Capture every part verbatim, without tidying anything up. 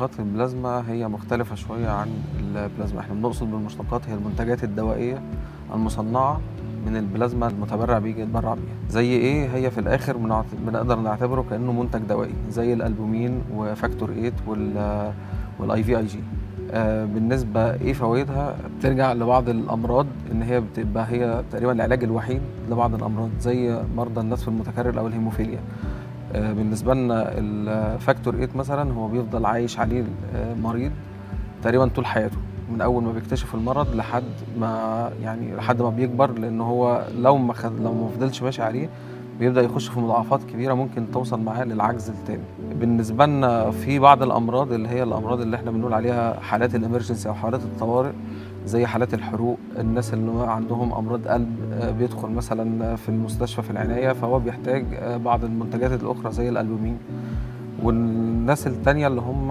مشتقات البلازما هي مختلفة شوية عن البلازما. احنا بنقصد بالمشتقات هي المنتجات الدوائية المصنعة من البلازما المتبرع بيجي يتبرع بيها. زي ايه؟ هي في الاخر بنقدر نعتبره كأنه منتج دوائي زي الألبومين وفاكتور ثمانية وال والاي في اي جي. آه بالنسبة ايه فوائدها؟ بترجع لبعض الامراض ان هي بتبقى هي تقريبا العلاج الوحيد لبعض الامراض زي مرضى النزف المتكرر او الهيموفيليا. آه بالنسبة لنا الفاكتور ثمانية مثلا هو بيفضل عايش عليه المريض تقريبا طول حياته، من اول ما بيكتشف المرض لحد ما يعني لحد ما بيكبر، لان هو لو ما خد لو ما فضلش ماشي عليه بيبدا يخش في مضاعفات كبيره ممكن توصل معاه للعجز التام. بالنسبه لنا في بعض الامراض اللي هي الامراض اللي احنا بنقول عليها حالات الامرجنسي او حالات الطوارئ، زي حالات الحروق، الناس اللي عندهم امراض قلب بيدخل مثلا في المستشفى في العنايه فهو بيحتاج بعض المنتجات الاخرى زي الالبومين. والناس التانية اللي هم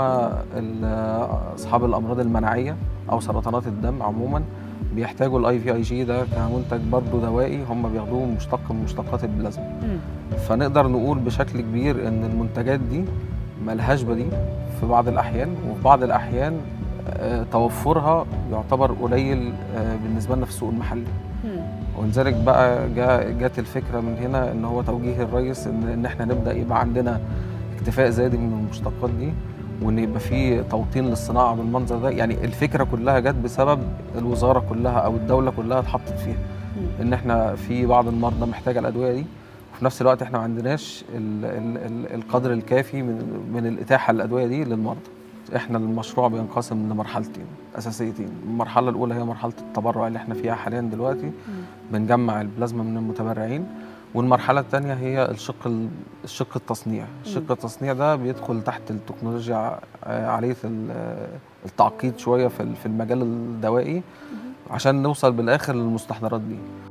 أصحاب الأمراض المناعية أو سرطانات الدم عموما بيحتاجوا الاي في اي جي ده كمنتج برضه دوائي، هم بياخدوه مشتق من مشتقات البلازما. فنقدر نقول بشكل كبير إن المنتجات دي ملهاش بديل في بعض الأحيان، وفي بعض الأحيان توفرها يعتبر قليل بالنسبة لنا في السوق المحلي. ولذلك بقى جات الفكرة من هنا إن هو توجيه الرئيس إن, إن إحنا نبدأ يبقى عندنا اكتفاء ذاتي من المشتقات دي، وان يبقى في توطين للصناعه بالمنظر ده. يعني الفكره كلها جت بسبب الوزاره كلها او الدوله كلها اتحطت فيها ان احنا في بعض المرضى محتاجه الادويه دي، وفي نفس الوقت احنا ما عندناش ال ال ال القدر الكافي من من الاتاحه للادويه دي للمرضى. احنا المشروع بينقسم لمرحلتين اساسيتين. المرحله الاولى هي مرحله التبرع اللي احنا فيها حاليا دلوقتي، بنجمع البلازما من المتبرعين. والمرحله الثانيه هي الشق الشق التصنيع. الشق التصنيع ده بيدخل تحت التكنولوجيا عاليه التعقيد شويه في المجال الدوائي عشان نوصل بالاخر للمستحضرات دي.